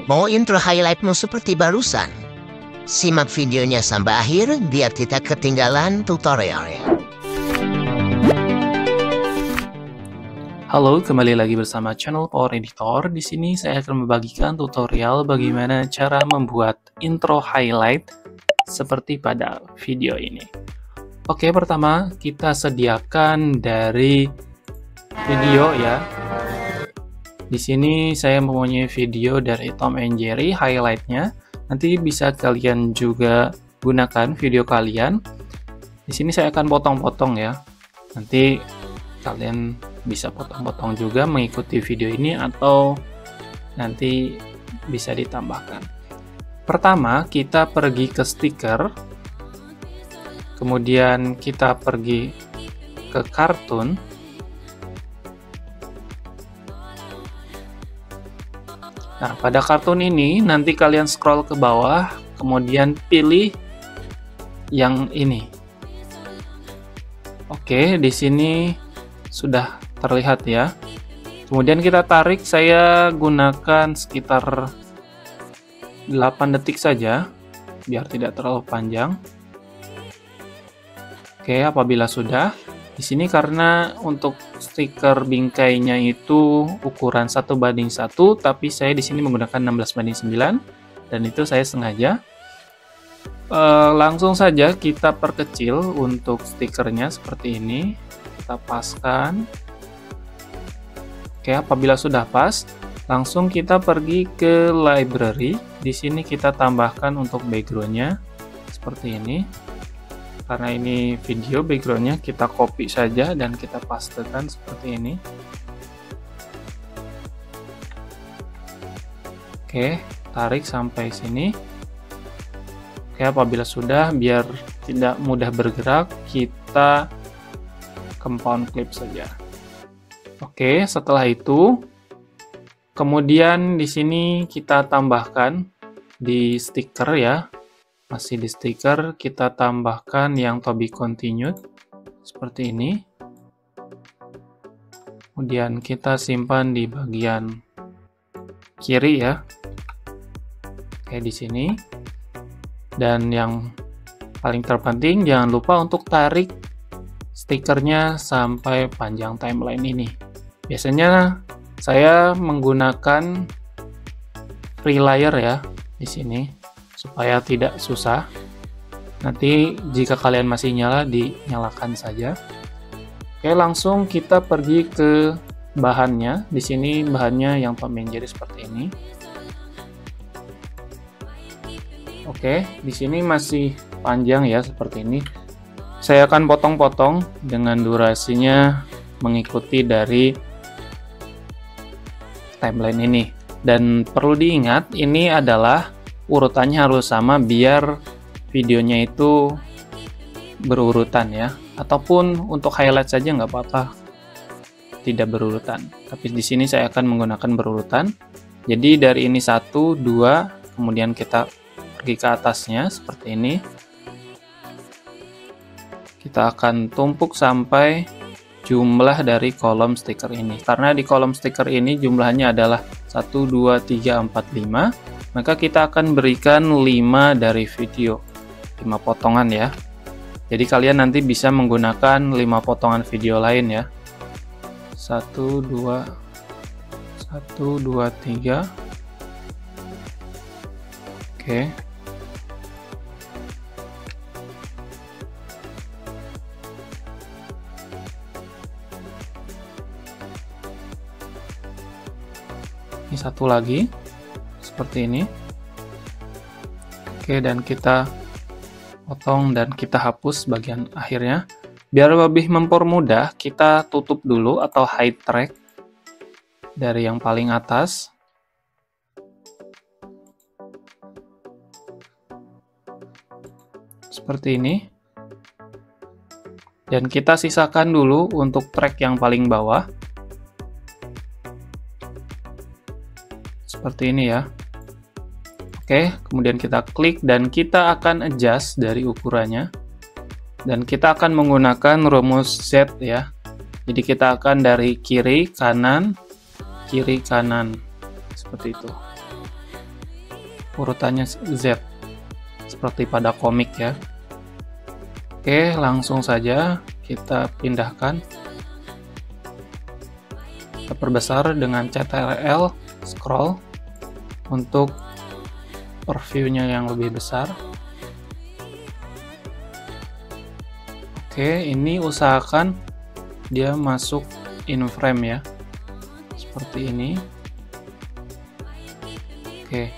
Mau intro highlightmu seperti barusan? Simak videonya sampai akhir biar tidak ketinggalan tutorialnya. Halo, kembali lagi bersama channel Power Editor. Di sini saya akan membagikan tutorial bagaimana cara membuat intro highlight seperti pada video ini. Oke, pertama kita sediakan dari video ya. Di sini saya mempunyai video dari Tom and Jerry highlightnya. Nanti bisa kalian juga gunakan video kalian. Di sini saya akan potong-potong ya. Nanti kalian bisa potong-potong juga mengikuti video ini atau nanti bisa ditambahkan. Pertama, kita pergi ke stiker. Kemudian kita pergi ke kartun. Nah, pada kartun ini nanti kalian scroll ke bawah, kemudian pilih yang ini. Oke, di sini sudah terlihat ya. Kemudian kita tarik, saya gunakan sekitar 8 detik saja, biar tidak terlalu panjang. Oke, apabila sudah, di sini karena untuk stiker bingkainya itu ukuran 1:1, tapi saya di sini menggunakan 16:9 dan itu saya sengaja. Langsung saja kita perkecil untuk stikernya seperti ini. Kita paskan. Oke, apabila sudah pas, langsung kita pergi ke library. Di sini kita tambahkan untuk backgroundnya seperti ini. Karena ini video, backgroundnya kita copy saja dan kita pastekan seperti ini. Oke, tarik sampai sini. Oke, apabila sudah, biar tidak mudah bergerak, kita compound clip saja. Oke, setelah itu, kemudian di sini kita tambahkan di stiker ya. Masih di stiker, kita tambahkan yang to be continued seperti ini. Kemudian kita simpan di bagian kiri ya. Kayak di sini. Dan yang paling terpenting, jangan lupa untuk tarik stikernya sampai panjang timeline ini. Biasanya saya menggunakan free layer ya di sini, supaya tidak susah. Nanti jika kalian masih nyala, dinyalakan saja. Oke, langsung kita pergi ke bahannya. Di sini bahannya yang Tom and Jerry seperti ini. Oke, di sini masih panjang ya seperti ini. Saya akan potong-potong dengan durasinya mengikuti dari timeline ini. Dan perlu diingat, ini adalah urutannya harus sama biar videonya itu berurutan ya. Ataupun untuk highlight saja nggak apa-apa, tidak berurutan. Tapi di sini saya akan menggunakan berurutan. Jadi dari ini 1, 2, kemudian kita pergi ke atasnya seperti ini. Kita akan tumpuk sampai jumlah dari kolom stiker ini. Karena di kolom stiker ini jumlahnya adalah 1, 2, 3, 4, 5. Maka kita akan berikan 5 dari video, 5 potongan ya. Jadi kalian nanti bisa menggunakan 5 potongan video lain ya. 1, 2, 3. Oke. Ini satu lagi. Seperti ini. Oke, dan kita potong dan kita hapus bagian akhirnya. Biar lebih mempermudah, kita tutup dulu atau hide track dari yang paling atas. Seperti ini. Dan kita sisakan dulu untuk track yang paling bawah. Seperti ini ya. Oke, kemudian kita klik dan kita akan adjust dari ukurannya. Dan kita akan menggunakan rumus Z ya. Jadi kita akan dari kiri, kanan, seperti itu. urutannya Z, seperti pada komik ya. Oke, langsung saja kita pindahkan. Kita perbesar dengan Ctrl scroll untuk preview-nya yang lebih besar. Oke, ini usahakan dia masuk in frame ya, seperti ini. Oke,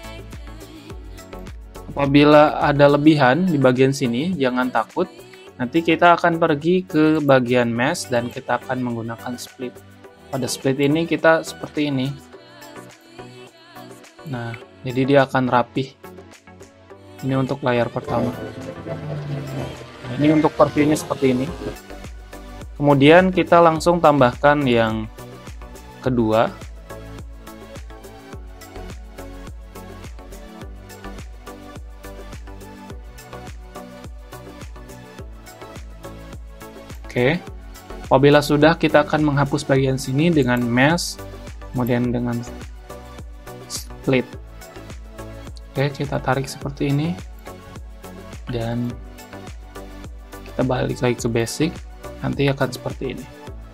apabila ada lebihan di bagian sini, jangan takut. Nanti kita akan pergi ke bagian mesh dan kita akan menggunakan split. Pada split ini kita seperti ini. Nah, jadi dia akan rapih. Ini untuk layar pertama. Ini untuk previewnya seperti ini. Kemudian kita langsung tambahkan yang kedua. Oke, apabila sudah, kita akan menghapus bagian sini dengan mesh, kemudian dengan split. Oke, kita tarik seperti ini, dan kita balik lagi ke basic, nanti akan seperti ini.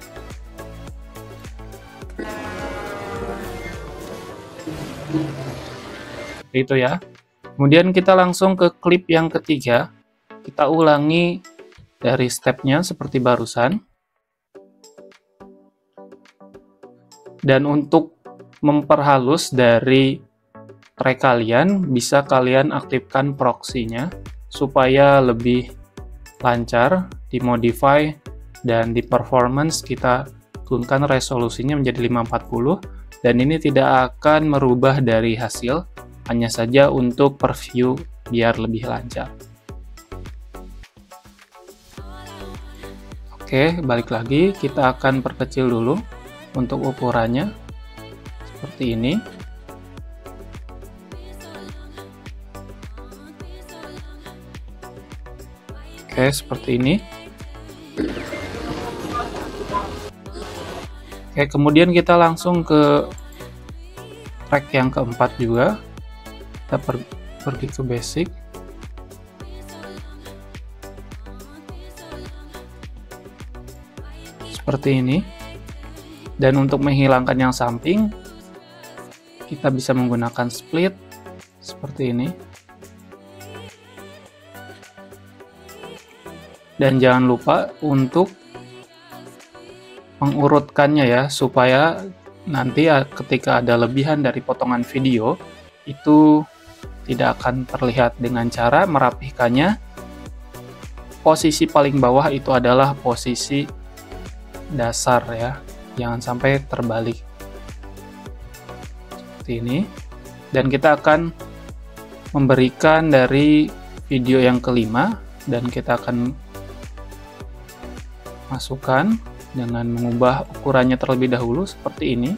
Itu ya. Kemudian kita langsung ke klip yang ketiga, kita ulangi dari stepnya seperti barusan. Dan untuk memperhalus dari track kalian, bisa kalian aktifkan proxy-nya supaya lebih lancar, dimodify, dan di performance kita turunkan resolusinya menjadi 540, dan ini tidak akan merubah dari hasil, hanya saja untuk preview biar lebih lancar. Oke, balik lagi, kita akan perkecil dulu untuk ukurannya seperti ini. Oke, seperti ini. Oke, kemudian kita langsung ke track yang keempat juga. Kita pergi ke basic. Seperti ini. Dan untuk menghilangkan yang samping, kita bisa menggunakan split seperti ini. Dan jangan lupa untuk mengurutkannya ya, supaya nanti ketika ada lebihan dari potongan video, itu tidak akan terlihat. Dengan cara merapihkannya, posisi paling bawah itu adalah posisi dasar ya, jangan sampai terbalik seperti ini. Dan kita akan memberikan dari video yang kelima, dan kita akan masukkan dengan mengubah ukurannya terlebih dahulu seperti ini.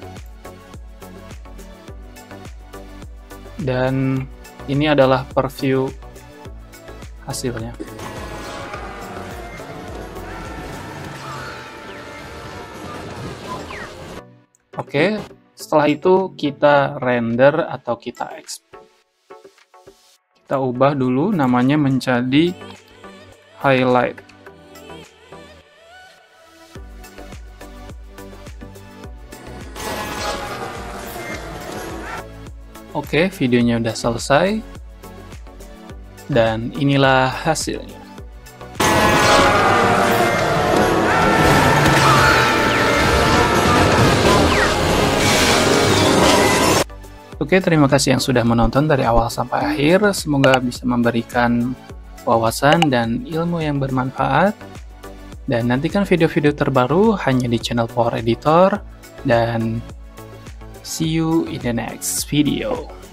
Dan ini adalah preview hasilnya. Oke, setelah itu kita render atau kita export. Kita ubah dulu namanya menjadi highlight. Oke, videonya udah selesai. Dan inilah hasilnya. Oke, terima kasih yang sudah menonton dari awal sampai akhir. Semoga bisa memberikan wawasan dan ilmu yang bermanfaat. Dan nantikan video-video terbaru hanya di channel Power Editor. Dan see you in the next video.